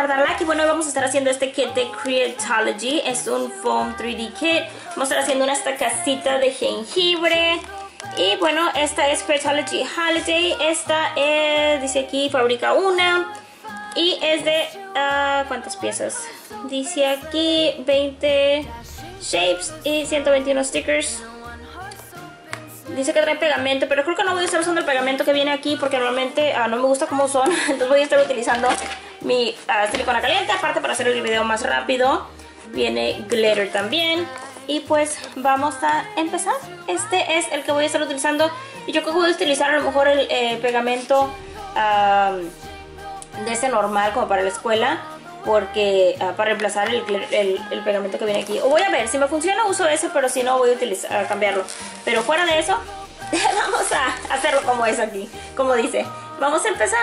guardarla. Y bueno, vamos a estar haciendo este kit de Creatology. Es un foam 3D kit. Vamos a estar haciendo esta casita de jengibre. Y bueno, esta es Creatology Holiday. Esta es, dice aquí, fabrica una. Y es de, ¿cuántas piezas? Dice aquí 20 shapes y 121 stickers. Dice que trae pegamento, pero creo que no voy a estar usando el pegamento que viene aquí porque normalmente no me gusta cómo son. Entonces voy a estar utilizando mi silicona caliente, aparte para hacer el video más rápido. Viene glitter también. Y pues vamos a empezar. Este es el que voy a estar utilizando. Y yo creo que voy a utilizar a lo mejor el pegamento de ese normal como para la escuela. Porque para reemplazar el pegamento que viene aquí. O voy a ver, si me funciona uso ese, pero si no voy a cambiarlo. Pero fuera de eso, vamos a hacerlo como es aquí. Como dice, vamos a empezar.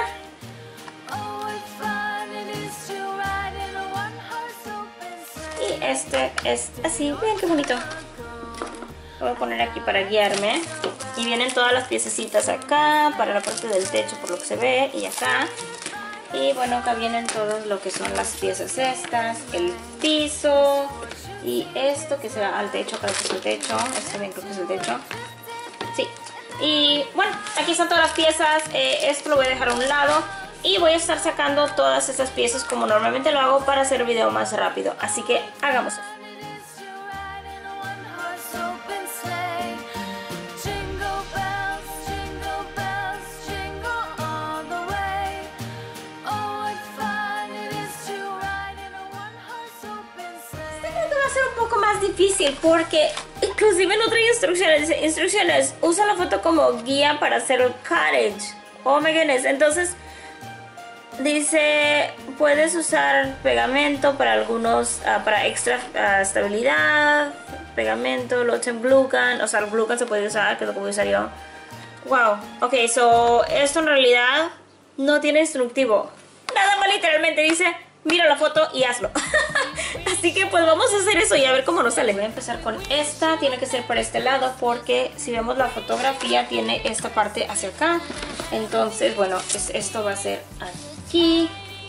Y este es así, miren qué bonito. Lo voy a poner aquí para guiarme. Y vienen todas las piececitas acá, para la parte del techo por lo que se ve, y acá. Y bueno, acá vienen todas lo que son las piezas estas, el piso y esto que se va al techo, creo que es el techo, este también creo que es el techo. Sí, y bueno, aquí están todas las piezas, esto lo voy a dejar a un lado y voy a estar sacando todas estas piezas como normalmente lo hago para hacer el video más rápido, así que hagamos eso. Difícil porque inclusive no trae instrucciones. Dice instrucciones, usa la foto como guía para hacer el cottage. Oh my goodness. Entonces dice puedes usar pegamento para algunos para extra estabilidad, pegamento, Lotion Glue Gun. O sea, el glue gun se puede usar, que es lo que voy a usar yo. Wow, ok, so esto en realidad no tiene instructivo, nada más, literalmente dice mira la foto y hazlo. Así que pues vamos a hacer eso y a ver cómo nos sale. Voy a empezar con esta, tiene que ser para este lado porque si vemos la fotografía tiene esta parte hacia acá. Entonces bueno, esto va a ser aquí.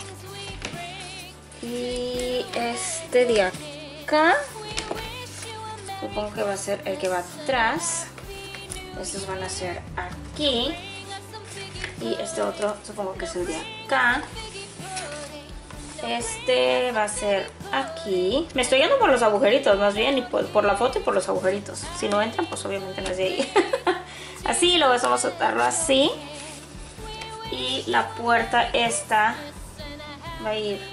Y este de acá supongo que va a ser el que va atrás. Estos van a ser aquí. Y este otro supongo que es el de acá. Este va a ser aquí. Me estoy yendo por los agujeritos más bien, y por la foto y por los agujeritos. Si no entran, pues obviamente no es de ahí. Así, luego vamos a atarlo así. Y la puerta esta va a ir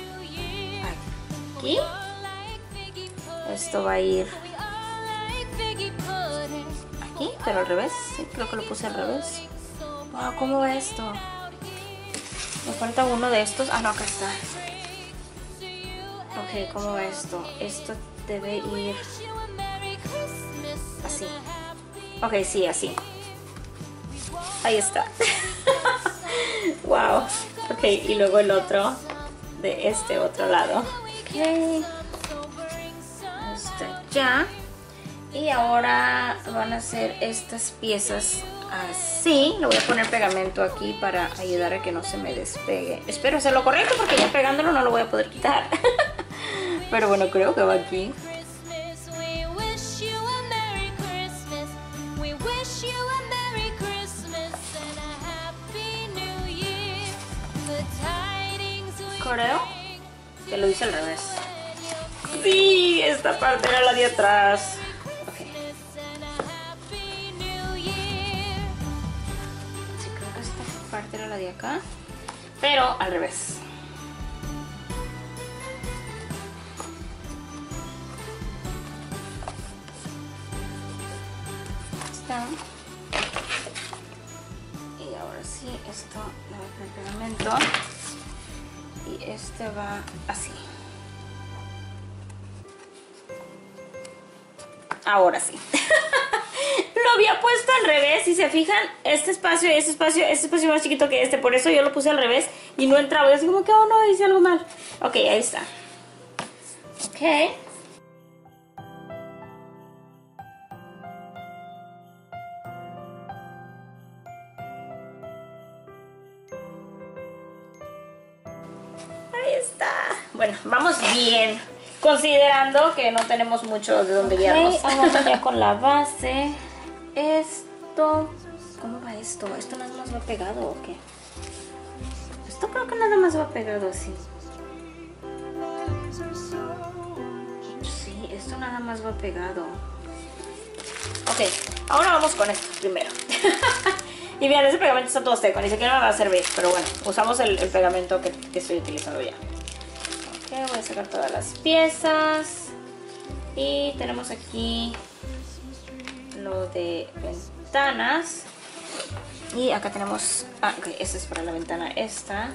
aquí. Esto va a ir aquí, pero al revés. Sí, creo que lo puse al revés. Wow, ¿cómo va esto? Me falta uno de estos. Ah, no, acá está. Ok, ¿cómo va esto? Esto debe ir así. Ok, sí, así. Ahí está. Wow. Ok, y luego el otro de este otro lado. Ok. Está ya. Y ahora van a hacer estas piezas así. Le voy a poner pegamento aquí para ayudar a que no se me despegue. Espero hacerlo correcto porque ya pegándolo no lo voy a poder quitar. Pero bueno, creo que va aquí. Creo que lo hice al revés. Sí, esta parte era la de atrás. Ok. Sí, creo que esta parte era la de acá, pero al revés. Está. Y ahora sí, esto le voy a poner pegamento. Y este va así. Ahora sí. Lo había puesto al revés. Si se fijan, este espacio y este espacio más chiquito que este. Por eso yo lo puse al revés y no entraba. Yo así como que, oh no, hice algo mal. Ok, ahí está. Ok. Ahí está. bueno, vamos bien, considerando que no tenemos mucho de dónde guiarnos. Vamos ya con la base. Esto, ¿cómo va esto? ¿Esto nada más va pegado o qué? Esto creo que nada más va pegado así. Sí, esto nada más va pegado. Ok, ahora vamos con esto primero. Y bien, ese pegamento está todo seco, ni siquiera me va a servir. Pero bueno, usamos el pegamento que estoy utilizando ya. Ok, voy a sacar todas las piezas. Y tenemos aquí lo de ventanas. Y acá tenemos... Ah, ok, este es para la ventana esta.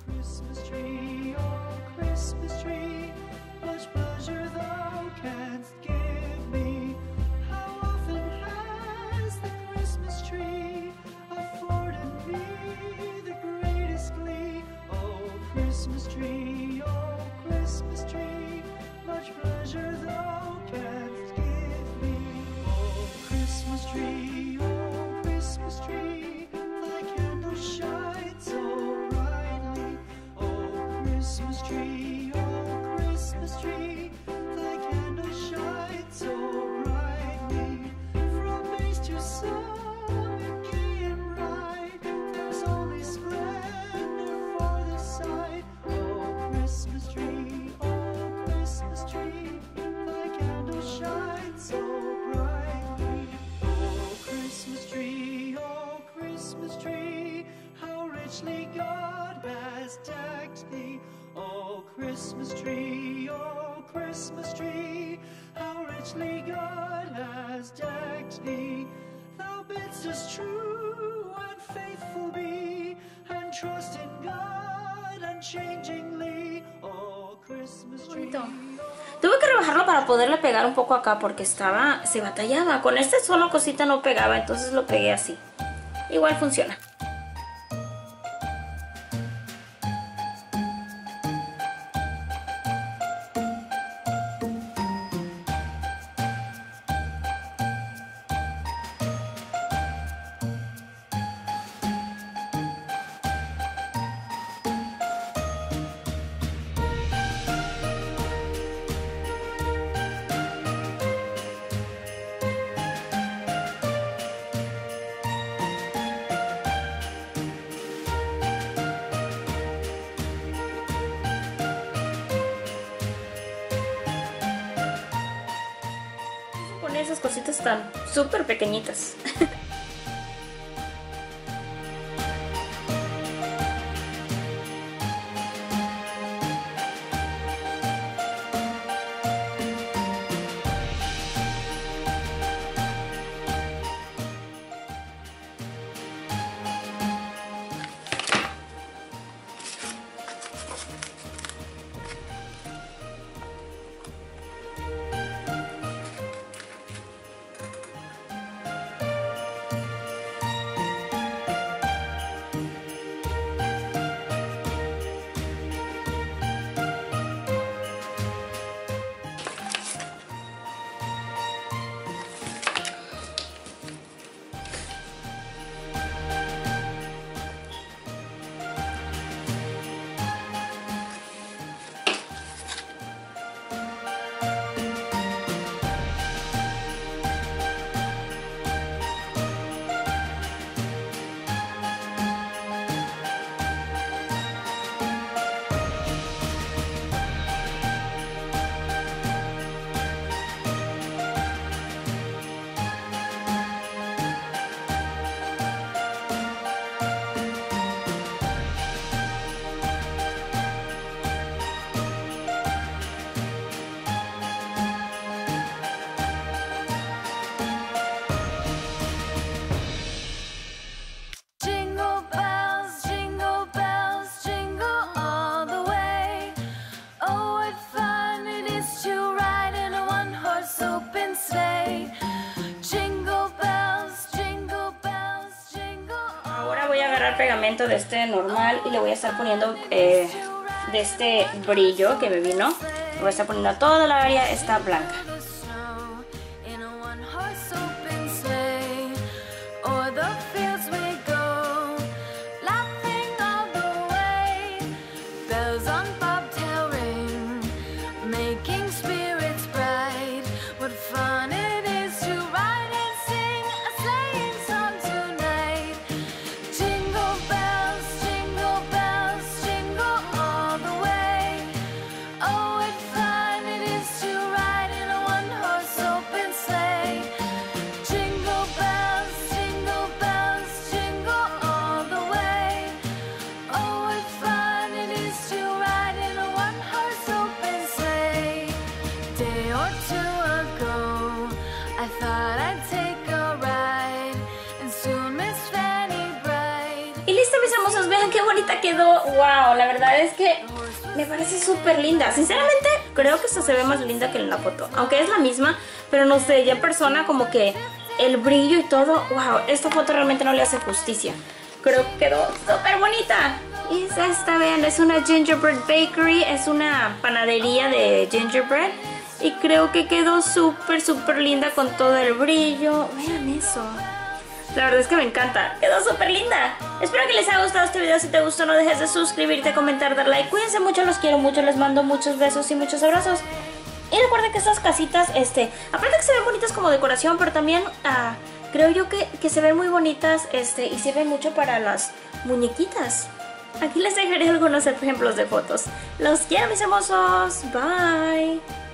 Christmas tree, oh Christmas tree, much pleasure thou canst give me. Oh Christmas tree, thy candle shines so brightly. Oh Christmas tree, thy candle shines so brightly. From base to summit, gay and bright, there's only splendor for the sight. Christmas tree, thy candle shines so brightly. Oh Christmas tree, how richly God has decked thee. Oh Christmas tree, how richly God has decked thee. Thou bidst us true and faithful be, and trust in God unchangingly. Oh Christmas tree. Tuve que rebajarlo para poderle pegar un poco acá porque se batallaba. Con este solo cosita no pegaba, entonces lo pegué así. Igual funciona. Esas cositas están súper pequeñitas. Pegamento de este normal y le voy a estar poniendo de este brillo que me vino. Le voy a estar poniendo a toda la área esta blanca. making spirits bright. What fun it is to ride and sing a sleighing song tonight. Jingle bells, jingle all the way. Oh, what fun it is to ride in a one-horse open sleigh. Jingle bells, jingle all the way. Oh, what fun it is to ride in a one-horse open sleigh. Day or two ago, I thought I'd take a ride, and soon Miss Fanny Bright. Y listo, mis hermosos, vean qué bonita quedó. Wow, la verdad es que me parece súper linda. Sinceramente, creo que esta se ve más linda que en la foto. Aunque es la misma, pero no sé, ya en persona como que el brillo y todo. Wow, esta foto realmente no le hace justicia. Creo que quedó súper bonita. Y es esta, vean, es una Gingerbread Bakery. Es una panadería de gingerbread. Y creo que quedó súper linda con todo el brillo. Vean eso. La verdad es que me encanta, quedó súper linda. Espero que les haya gustado este video. Si te gustó, no dejes de suscribirte, comentar, dar like. Cuídense mucho, los quiero mucho, les mando muchos besos y muchos abrazos. Y recuerden que estas casitas, aparte que se ven bonitas como decoración, pero también creo yo que se ven muy bonitas y sirven mucho para las muñequitas. Aquí les dejaré algunos ejemplos de fotos. Los quiero, mis hermosos. Bye.